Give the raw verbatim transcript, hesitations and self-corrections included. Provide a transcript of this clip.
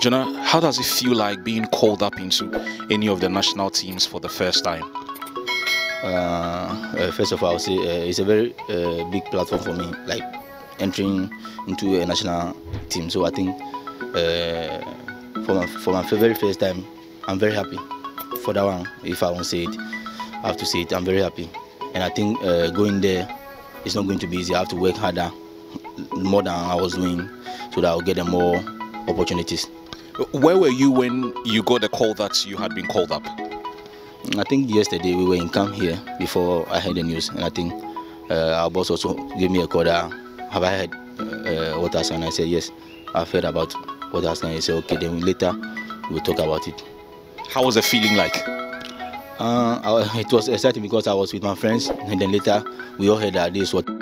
Jonah, how does it feel like being called up into any of the national teams for the first time? Uh, uh, first of all, I would say uh, it's a very uh, big platform for me, like entering into a national team. So I think uh, for my for my very first time, I'm very happy for that one. If I won't say it, I have to say it. I'm very happy, and I think uh, going there is not going to be easy. I have to work harder, more than I was doing, so that I'll get them more opportunities. Where were you when you got the call that you had been called up? I think yesterday we were in camp here before I heard the news, and I think uh, our boss also gave me a call that have I heard uh, what I said, and I said yes, I've heard about what I said. He said okay, then later we'll talk about it. How was the feeling like? Uh, I, it was exciting because I was with my friends, and then later we all heard that this was.